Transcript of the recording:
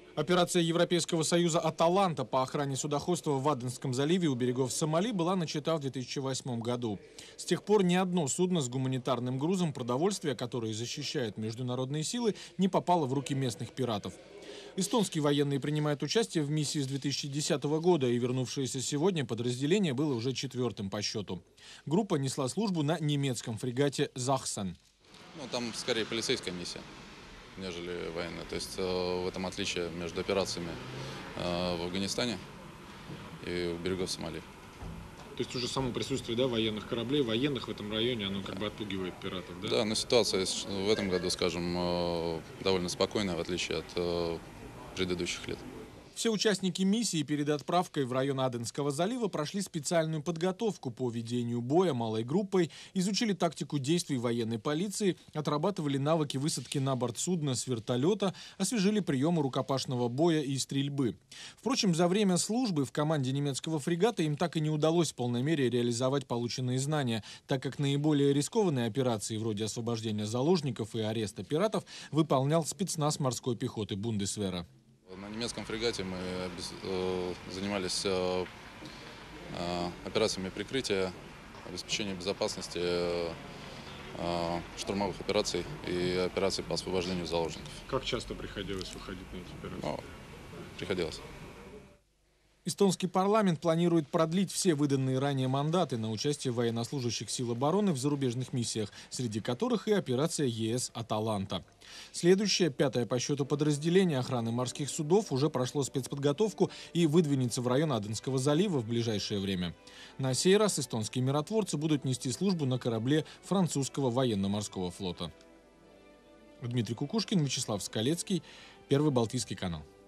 Операция Европейского союза «Аталанта» по охране судоходства в Аденском заливе у берегов Сомали была начата в 2008 году. С тех пор ни одно судно с гуманитарным грузом продовольствия, которое защищает международные силы, не попало в руки местных пиратов. Эстонские военные принимают участие в миссии с 2010 года, и вернувшееся сегодня подразделение было уже четвертым по счету. Группа несла службу на немецком фрегате «Захсен». Там скорее полицейская миссия, нежели военная. То есть в этом отличие между операциями в Афганистане и у берегов Сомали. То есть уже само присутствие военных кораблей, военных в этом районе, оно как бы отпугивает пиратов, да? Да, но ситуация в этом году, скажем, довольно спокойная, в отличие от предыдущих лет. Все участники миссии перед отправкой в район Аденского залива прошли специальную подготовку по ведению боя малой группой, изучили тактику действий военной полиции, отрабатывали навыки высадки на борт судна с вертолета, освежили приемы рукопашного боя и стрельбы. Впрочем, за время службы в команде немецкого фрегата им так и не удалось в полной мере реализовать полученные знания, так как наиболее рискованные операции, вроде освобождения заложников и ареста пиратов, выполнял спецназ морской пехоты Бундесвера. На немецком фрегате мы занимались операциями прикрытия, обеспечения безопасности, штурмовых операций и операций по освобождению заложников. Как часто приходилось выходить на эти операции? Приходилось. Эстонский парламент планирует продлить все выданные ранее мандаты на участие военнослужащих сил обороны в зарубежных миссиях, среди которых и операция ЕС «Аталанта». Следующее, пятое по счету подразделение охраны морских судов уже прошло спецподготовку и выдвинется в район Аденского залива в ближайшее время. На сей раз эстонские миротворцы будут нести службу на корабле французского военно-морского флота. Дмитрий Кукушкин, Вячеслав Скалецкий, Первый Балтийский канал.